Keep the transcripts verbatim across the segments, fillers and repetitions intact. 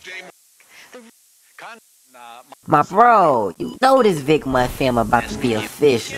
My bro, you know this Vic Mud film about to be official.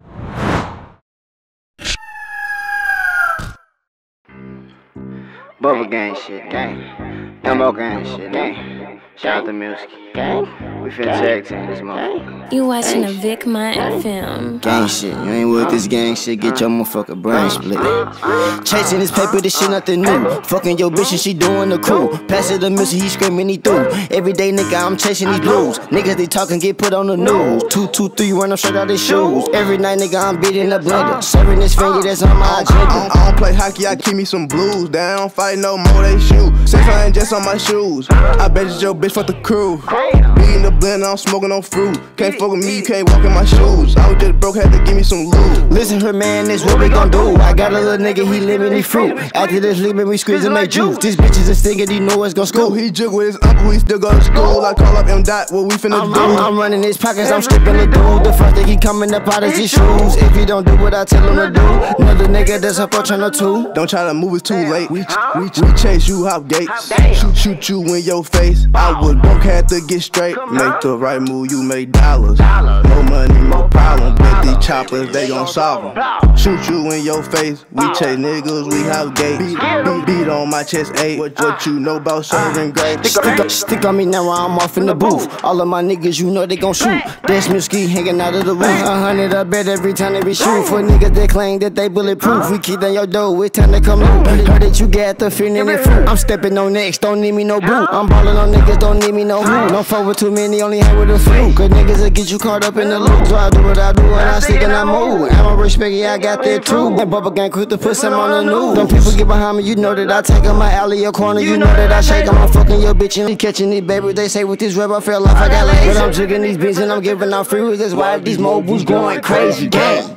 Bubble gang shit, gang. Elmo gang shit, gang. Shout out to music, gang. We finna tag team this motherfucker. You watching a Vic Mud film. Gang shit, you ain't with this gang shit, get your motherfucker brain split. Chasing this paper, this shit nothing new. Fucking your bitch and she doing the cool. Pass it to music, he screaming, he through. Every day, nigga, I'm chasing these blues. Niggas, they talking, get put on the news. Two, two, three, run them straight out their shoes. Every night, nigga, I'm beating the blender. Serving this finger, that's on my agenda. I don't, I don't play hockey, I keep me some blues. They don't fight no more, they shoot. Six hundred just on my shoes. I bet you your bitch fuck the crew. Beating the blend, I'm smoking on fruit. Can't fuck with me, you can't walk in my shoes. I was just broke, had to give me some loot. Listen here, man, this what we gon' do. I got a little nigga, he living the fruit. After this leaving, we squeeze and make juice. This bitch is a stinker, he know what's gon' school. He jig with his uncle, he still go to school. I call up M Dot, what we finna I'm, do? I'm, I'm running his pockets, I'm stripping the dude. The first thing he coming up out is his shoes. If he don't do what I tell him to do, another nigga that's up on channel two. Don't try to move, it's too late. We, we, we chase you out gates. Shoot, shoot you in your face. I was broke, had to get straight. Make the right move, you make dollars. More money, more problem. Bet these choppers, they gon' solve them. Shoot you in your face. We chase niggas, we have gates. Beat, beat, beat on my chest, eight. What, what you know about serving grapes? Stick, stick on me now while I'm off in the booth. All of my niggas, you know they gon' shoot. That's Milski hanging out of the roof. A hundred a bet every time they be shoot. For niggas that claim that they bulletproof. We keep down your door, it's time to come loot. Heard that you got the feeling and fruit. I'm stepping on next, don't need me no boot. I'm ballin' on niggas, don't need me no who. Don't fuck with too many, only hang with a few. Cause niggas will get you caught up in the loop. So I do what I do and I stick and I move. I'm a respect, yeah, I got that too. That bubble gang quick to put some on the news. Them people get behind me, you know that I take on my alley or corner. You know that I shake 'em. I'm fucking your bitch and catching these baby. They say with this rap I fell off, I got legs. But I'm jigging these beats and I'm giving out free. That's why these mobiles going crazy, gang.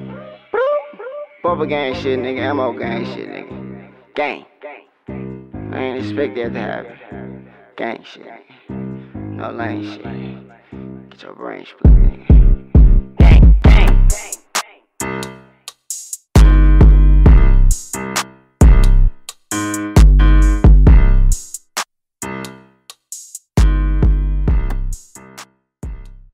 Bubble gang shit, nigga. Ammo gang shit, nigga. Gang. I ain't expect that to happen. Gang shit, nigga. No lame shit. Get your brain split, nigga.